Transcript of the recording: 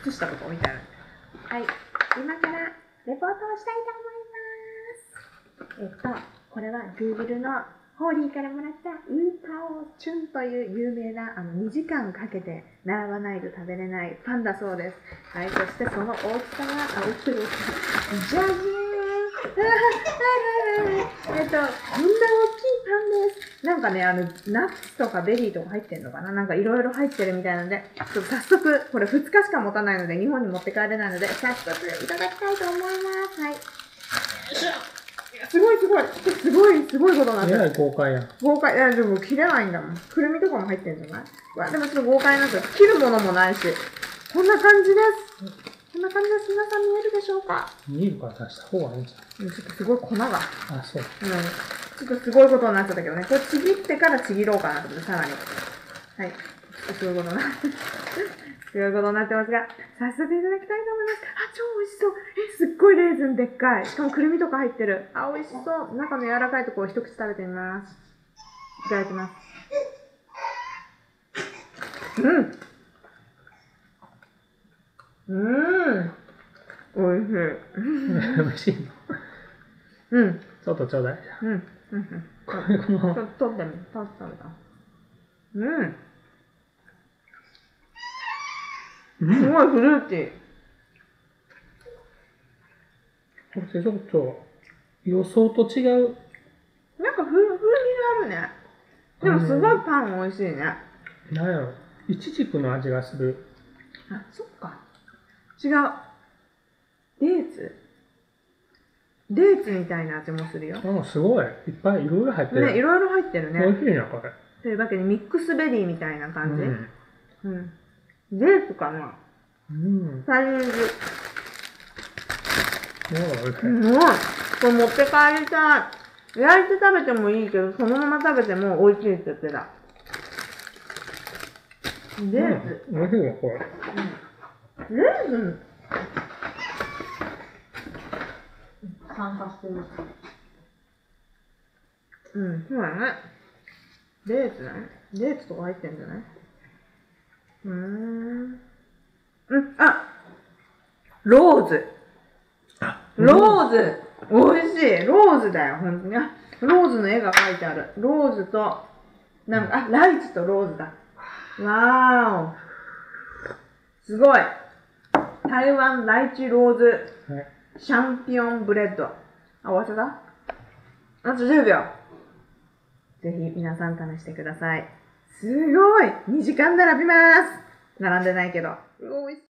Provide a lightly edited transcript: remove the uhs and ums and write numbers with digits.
靴下とかみたいな。はい、今からレポートをしたいと思います。これは Google のホーリーからもらったウータオチュンという有名な2時間かけて並ばないと食べれないパンだそうです。はい、そしてその大きさは、大きさ、じゃじーんこんな大きいパンです。なんかね、ナッツとかベリーとか入ってんのかな、なんかいろいろ入ってるみたいなので、ちょっと早速、これ2日しか持たないので、日本に持って帰れないので、早速いただきたいと思います。はい。すごいことになってる。 豪快やん。 豪快。いや、でも切れないんだもん。くるみとかも入ってるんじゃない？でもちょっと豪快なんですよ。切るものもないし。こんな感じです。こんな感じです。皆さん見えるでしょうか？ 見えるから出した方がいいんじゃん。 ちょっとすごい粉が。 あ、そう。 ちょっとすごいことになっちゃったけどね。これちぎってからちぎろうかなと思って、さらに。はい。すごいことになって。すごいことになってますが、早速いただきたいと思います。あ、超美味しそう。すっごいレーズンでっかい。しかもくるみとか入ってる。あ、美味しそう。中の柔らかいところを一口食べてみます。いただきます。美味しい。 美味しいの？ちょっとちょうだい。このまま。 取ってみた。すごいフルーティー。 これちょっと予想と違う。 なんか風味があるね。でもすごいパン美味しいね。 なんやろ、イチジクの味がする。 あ、そっか。違う。デーツみたいな味もするよ。 すごい。いっぱいいろいろ入ってる。 ね、いろいろ入ってるね。 美味しいな、これ。 というわけで、ミックスベリーみたいな感じ。デーツかな。タイミング。すごい。これ持って帰りたい。焼いて食べてもいいけど、そのまま食べても美味しいって言ってた。デーツ。 美味しいよ、これ。 レーズン酸化してる。そうだね。デーツだね。デーツとか入ってんじゃない？あ、ローズ。美味しい。ローズだよ、ほんとに。ローズの絵が描いてある。ローズと、ライチとローズだ。わーお。すごい。台湾ライチローズシャンピオンブレッド。終わっちゃった？あと10秒。ぜひ皆さん試してください。すごい！ 2 時間並びます。並んでないけど。